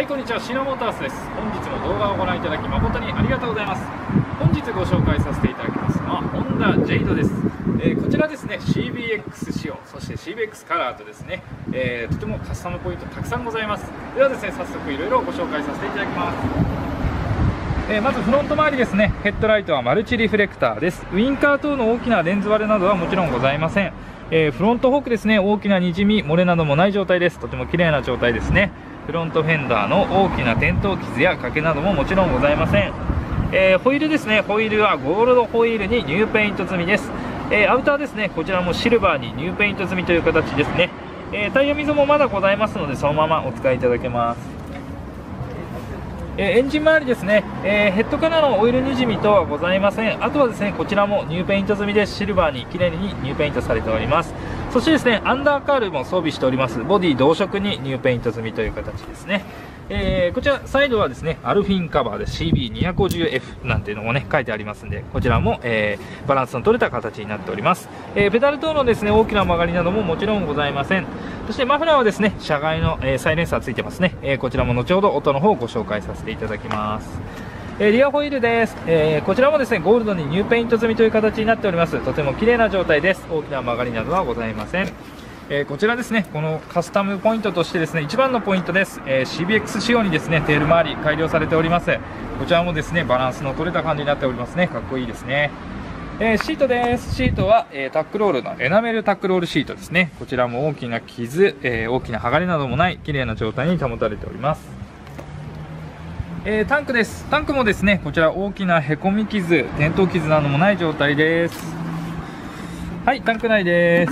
はいこんにちは、シノモータースです。本日も動画をご覧いただき誠にありがとうございます。本日ご紹介させていただきますのはホンダジェイドです。こちらですね CBX 仕様、そして CBX カラーとですね、とてもカスタムポイントたくさんございます。ではですね、早速いろいろご紹介させていただきます。まずフロント周りですね、ヘッドライトはマルチリフレクターです。ウインカー等の大きなレンズ割れなどはもちろんございません。フロントフォークですね、大きなにじみ漏れなどもない状態です。とても綺麗な状態ですね。フロントフェンダーの大きな転倒傷や欠けなどももちろんございません。ホイールですね、ホイールはゴールドホイールにニューペイント済みです。アウターですね、こちらもシルバーにニューペイント済みという形ですね。タイヤ溝もまだございますのでそのままお使いいただけます。エンジン周りですね、ヘッドからのオイルにじみとはございません。あとはですね、こちらもニューペイント済みでシルバーに綺麗にニューペイントされております。そしてですね、アンダーカールも装備しております。ボディ同色にニューペイント済みという形ですね。こちらサイドはですね、アルフィンカバーで CB250F なんていうのもね書いてありますんで、こちらも、バランスの取れた形になっております。ペダル等のですね大きな曲がりなどももちろんございません。そしてマフラーはですね、車外の、サイレンサーついてますね。こちらも後ほど音の方をご紹介させていただきます。リアホイールです。こちらもですねゴールドにニューペイント済みという形になっております。とても綺麗な状態です。大きな曲がりなどはございません。こちらですね、このカスタムポイントとしてですね一番のポイントです。CBX 仕様にですねテール周り改良されております。こちらもですねバランスの取れた感じになっておりますね。かっこいいですね。シートです。シートは、タックロールのエナメルタックロールシートですね。こちらも大きな傷、大きな剥がれなどもない綺麗な状態に保たれております。タンクです。タンクもですねこちら大きなへこみ傷、転倒傷などもない状態です。はい、タンク内です。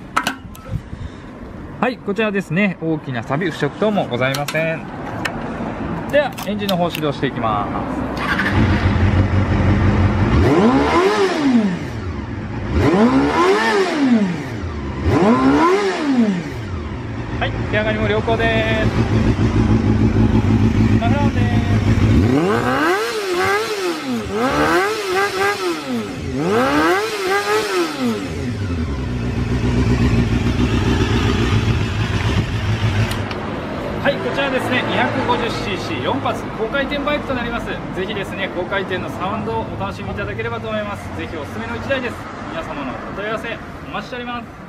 はい、こちらですね、大きな錆腐食等もございません。ではエンジンの方始動していきます。はい、出上がりも良好です。マフラーです。はい、こちらですね 250cc4 発高回転バイクとなります。ぜひですね高回転のサウンドをお楽しみいただければと思います。ぜひおすすめの1台です。皆様のお問い合わせお待ちしております。